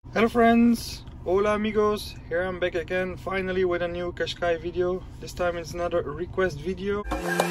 Hello friends, hola amigos, here I'm back again finally with a new Qashqai video. This time it's another request video.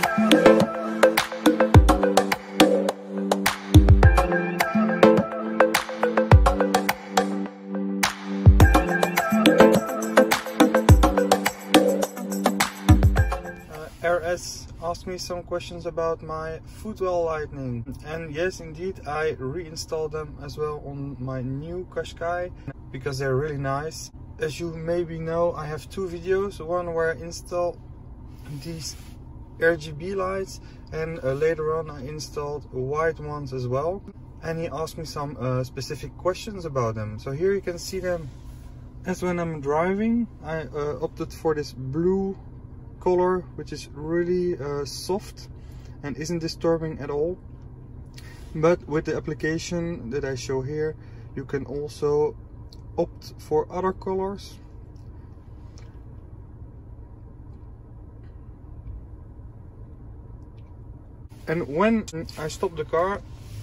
RS asked me some questions about my footwell lighting, and yes, indeed, I reinstalled them as well on my new Qashqai because they're really nice. As you maybe know, I have two videos, one where I install these RGB lights, and later on I installed white ones as well, and he asked me some specific questions about them. So here you can see them. As when I'm driving, I opted for this blue color, which is really soft and isn't disturbing at all. But with the application that I show here, you can also opt for other colors. And when I stop the car,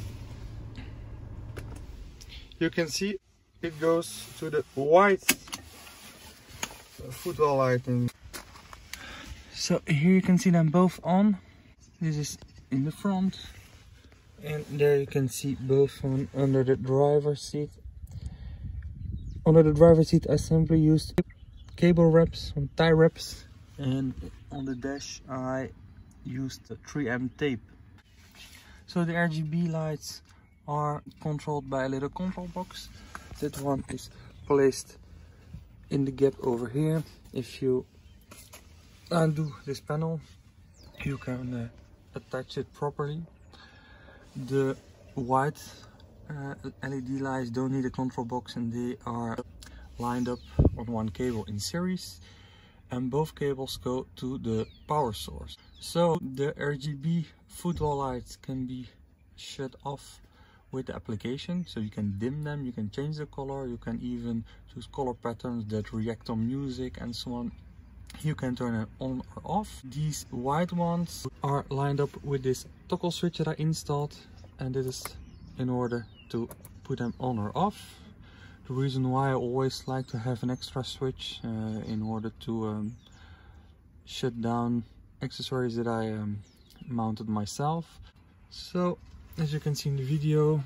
you can see it goes to the white footwell lighting. So here you can see them both on. This is in the front, and there you can see both on under the driver's seat. Under the driver's seat I simply used cable wraps or tie wraps, and on the dash I used the 3M tape. So the RGB lights are controlled by a little control box. That one is placed in the gap over here. If you undo this panel, you can attach it properly. The white LED lights don't need a control box, and they are lined up on one cable in series, and both cables go to the power source. So the RGB footwell lights can be shut off with the application, so you can dim them, you can change the color, you can even choose color patterns that react on music and so on. You can turn it on or off. These white ones are lined up with this toggle switch that I installed, and this is in order to put them on or off. The reason why I always like to have an extra switch in order to shut down accessories that I mounted myself. So as you can see in the video,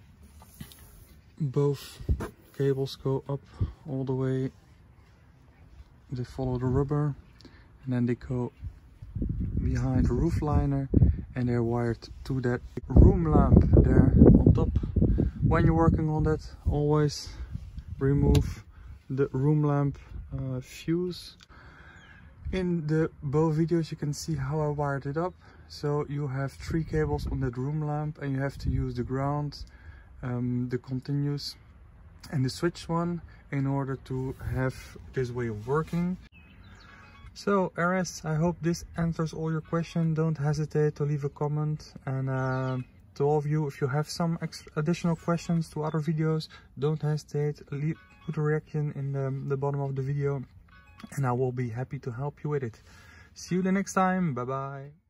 both cables go up all the way. They follow the rubber, and then they go behind the roof liner, and they're wired to that room lamp there on top. When you're working on that, always remove the room lamp fuse. In the both videos you can see how I wired it up. So you have 3 cables on that room lamp, and you have to use the ground, the continuous and the switch one in order to have this way of working. So RS, I hope this answers all your questions. Don't hesitate to leave a comment, and to all of you, if you have some additional questions to other videos, don't hesitate, put a reaction in the bottom of the video, and I will be happy to help you with it. See you the next time. Bye bye.